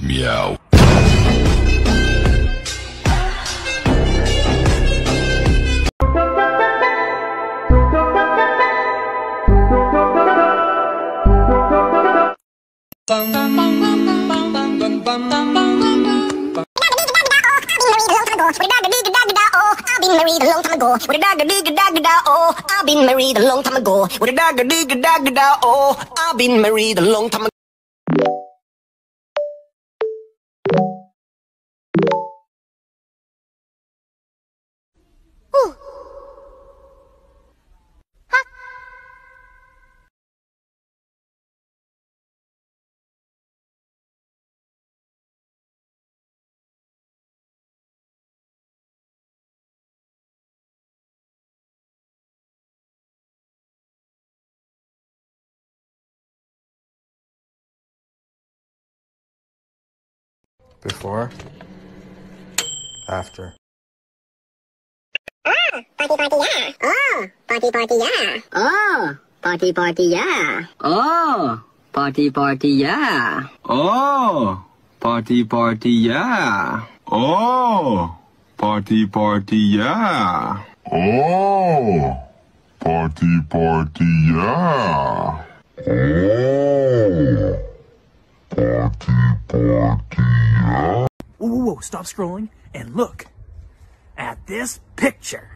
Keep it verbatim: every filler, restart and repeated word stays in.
Meow. Married a long time ago with a dagger digger dagger da oh I've been married a long time ago with a dagger digger dagger da oh I've been married a long time ago. Before, after. Ah, party party yeah. Oh, party party yeah. Oh, party party yeah. Oh, party party yeah. Oh, party party yeah. Oh, party party yeah. Oh, party party yeah. Oh, party party yeah. Whoa, whoa, whoa, stop scrolling and look at this picture.